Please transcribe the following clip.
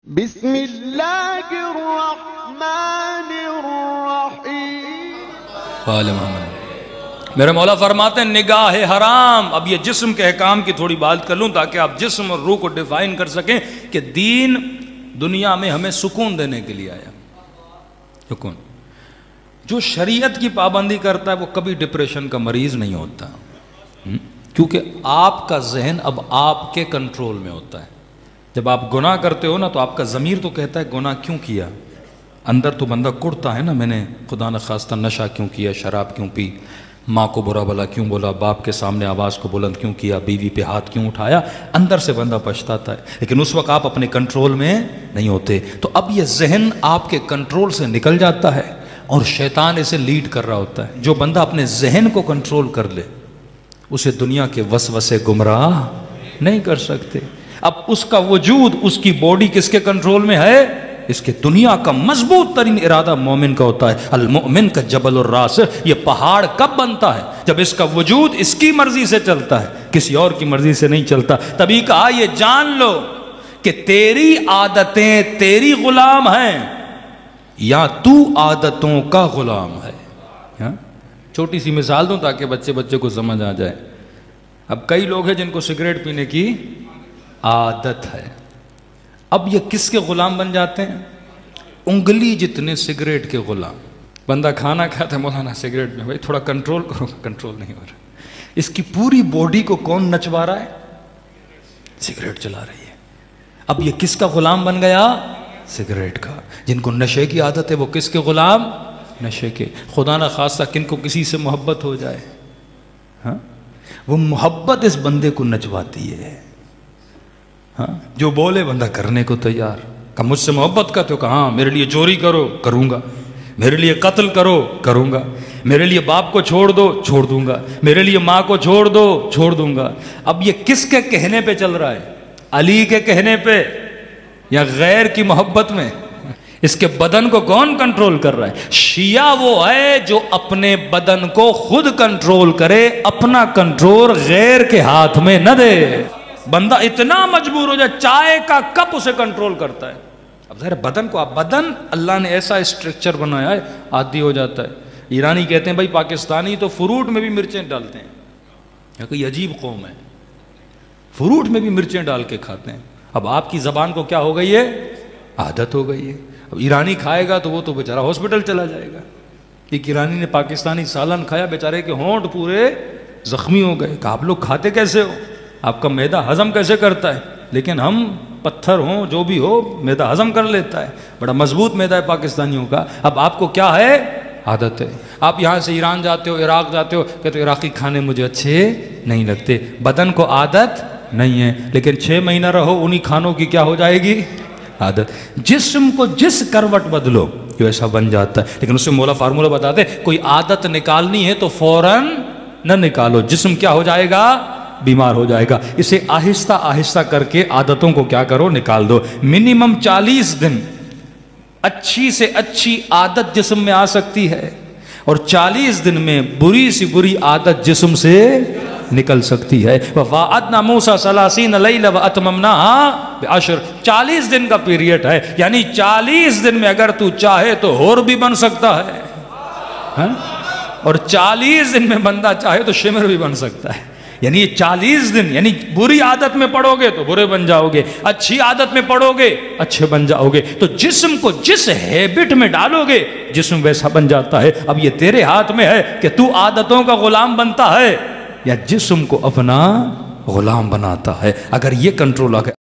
بسم اللہ الرحمن الرحیم۔ آل محمد۔ میرے مولا فرماتے ہیں نگاہ حرام۔ اب یہ جسم کے احکام کی تھوڑی بات کر لوں تاکہ آپ جسم اور روح کو ڈیفائن کر سکیں کہ دین دنیا میں ہمیں سکون دینے کے لیے آیا۔ سکون۔ جو شریعت کی پابندی کرتا ہے وہ کبھی ڈپریشن کا مریض نہیں ہوتا، کیونکہ آپ کا ذہن اب آپ کے کنٹرول میں ہوتا ہے۔ جب آپ گناہ کرتے ہو نا تو آپ کا ضمیر تو کہتا ہے گناہ کیوں کیا، اندر تو بندہ کڑتا ہے نا، میں نے خدا نخواستہ نشہ کیوں کیا، شراب کیوں پی، ماں کو برا بھلا کیوں بولا، باپ کے سامنے آواز کو بلند کیوں کیا، بیوی پہ ہاتھ کیوں اٹھایا، اندر سے بندہ پچھتاتا ہے، لیکن اس وقت آپ اپنے کنٹرول میں نہیں ہوتے۔ تو اب یہ ذہن آپ کے کنٹرول سے نکل جاتا ہے اور شیطان اسے لیڈ کر رہا ہوتا ہے۔ جو بندہ اپنے ذہن کو کنٹرول کر لے اسے دنیا کے وسوسے گمراہ نہیں کر سکتے۔ اب اس کا وجود، اس کی باڈی کس کے کنٹرول میں ہے؟ اس کے دنیا کا مضبوط ترین ارادہ مومن کا ہوتا ہے۔ المؤمن کا جبل الراس، یہ پہاڑ کب بنتا ہے؟ جب اس کا وجود اس کی مرضی سے چلتا ہے، کسی اور کی مرضی سے نہیں چلتا۔ تبھی کہا یہ جان لو کہ تیری عادتیں تیری غلام ہیں یا تو عادتوں کا غلام ہے۔ چھوٹی سی مثال دوں تاکہ بچے کو سمجھ آ جائے۔ اب کئی لوگ ہیں جن کو سگریٹ پینے کی عادت ہے، اب یہ کس کے غلام بن جاتے ہیں؟ انگلی جتنے سگریٹ کے غلام۔ بندہ کھانا کھاتا ہے، مولانا سگریٹ میں بھائی تھوڑا کنٹرول کرو، کنٹرول نہیں ہو رہا۔ اس کی پوری باڈی کو کون نچوا رہا ہے؟ سگریٹ چلا رہی ہے۔ اب یہ کس کا غلام بن گیا؟ سگریٹ کا۔ جن کو نشے کی عادت ہے وہ کس کے غلام؟ نشے کے۔ خدا نہ خواستہ کن کو کسی سے محبت ہو جائے، ہاں وہ محبت اس بندے کو نچواتی ہے۔ ہاں جو بولے بندہ کرنے کو تیار۔ کہ مجھ سے محبت کا تو کہاں، میرے لیے چوری کرو کروں گا، میرے لیے قتل کرو کروں گا، میرے لیے باپ کو چھوڑ دو چھوڑ دوں گا، میرے لیے ماں کو چھوڑ دو چھوڑ دوں گا۔ اب یہ کس کے کہنے پہ چل رہا ہے؟ علی کے کہنے پہ یا غیر کی محبت میں؟ اس کے بدن کو کون کنٹرول کر رہا ہے؟ شیعہ وہ ہے جو اپنے بدن کو خود کنٹرول کرے، اپنا کنٹرول غیر کے ہاتھ میں نہ دے۔ بندہ اتنا مجبور ہو جائے، چائے کا کپ اسے کنٹرول کرتا ہے۔ اب ظاہر بدن کو، بدن اللہ نے ایسا اسٹرکچر بنایا ہے، عادی ہو جاتا ہے۔ ایرانی کہتے ہیں بھائی پاکستانی تو فروٹ میں بھی مرچیں ڈالتے ہیں، یہ کوئی عجیب قوم ہے، فروٹ میں بھی مرچیں ڈال کے کھاتے ہیں۔ اب آپ کی زبان کو کیا ہو گئی ہے؟ عادت ہو گئی ہے۔ اب ایرانی کھائے گا تو وہ تو بیچارہ ہاسپٹل چلا جائے گا۔ ایک ایرانی نے پاکستانی سالن کھایا، بیچارے کے ہونٹ پورے زخمی ہو گئے۔ کہ آپ لوگ کھاتے کیسے ہو؟ آپ کا معدہ ہضم کیسے کرتا ہے؟ لیکن ہم پتھر ہوں جو بھی ہو معدہ ہضم کر لیتا ہے، بڑا مضبوط معدہ ہے پاکستانیوں کا۔ اب آپ کو کیا ہے؟ عادت ہے۔ آپ یہاں سے ایران جاتے ہو، عراق جاتے ہو، کہتے ہو عراقی کھانے مجھے اچھے نہیں لگتے۔ بدن کو عادت نہیں ہے، لیکن 6 مہینہ رہو انہی کھانوں کی کیا ہو جائے گی؟ عادت۔ جسم کو جس کروٹ بدلو جو ایسا بن جاتا ہے، لیکن اس میں مولا فارمولہ بتاتے کوئی عادت نکالنی ہے تو فوراً نہ نکالو، جسم کیا ہو جائے گا؟ بیمار ہو جائے گا۔ اسے آہستہ آہستہ کر کے عادتوں کو کیا کرو؟ نکال دو۔ منیمم 40 دن اچھی سے اچھی عادت جسم میں آ سکتی ہے، اور 40 دن میں بری سی بری عادت جسم سے نکل سکتی ہے۔ وَوَعَدْنَا مُوسَىٰ 30 لَيْلًا وَأَتْمَمْنَاهَا بِعَشْرٍ۔ 40 دن کا پیریڈ ہے، یعنی 40 دن میں اگر تو چاہے تو اور بھی بن سکتا ہے، اور 40 دن میں بندہ چاہے تو شمر بھی بن سکتا ہے۔ یعنی یہ 40 دن، یعنی بری عادت میں پڑو گے تو برے بن جاؤ گے، اچھی عادت میں پڑو گے اچھے بن جاؤ گے۔ تو جسم کو جس ہیبٹ میں ڈالو گے جسم ویسا بن جاتا ہے۔ اب یہ تیرے ہاتھ میں ہے کہ تو عادتوں کا غلام بنتا ہے یا جسم کو اپنا غلام بناتا ہے۔ اگر یہ کنٹرول آ گیا